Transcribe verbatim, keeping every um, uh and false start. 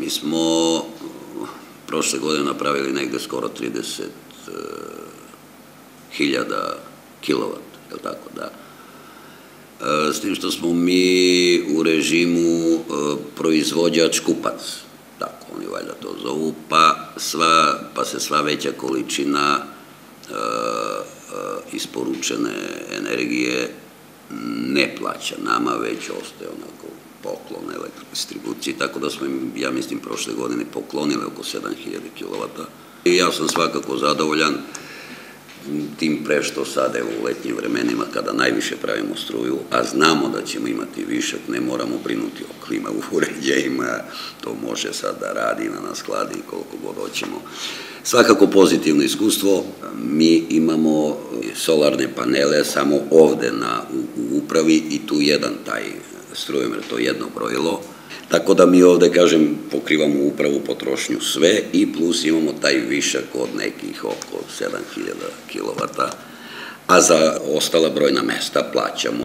Mi smo prošle godine napravili negde skoro trideset hiljada kilovata, je li tako, da. S tim što smo mi u režimu proizvođač-kupac, tako oni valjda to zovu, pa, sva, pa se sva veća količina e, e, isporučene energije ne plaća nama, već ostaje onako poklon elektrodistribuciji, tako da smo im, ja mislim, prošle godine poklonili oko sedam hiljada kilovata. I ja sam svakako zadovoljan, tim pre što sada u letnjim vremenima kada najviše pravimo struju, a znamo da ćemo imati višak, ne moramo brinuti o klima u uređajima, to može sad da radi na nas hladi koliko god hoćemo. Svakako pozitivno iskustvo, mi imamo solarne panele samo ovde na, u upravi i tu jedan taj strujomer, to je jedno brojilo. Tako da mi ovde, kažem, pokrivamo upravu potrošnju sve i plus imamo taj višak od nekih oko sedam hiljada kilovata, a za ostala brojna mesta plaćamo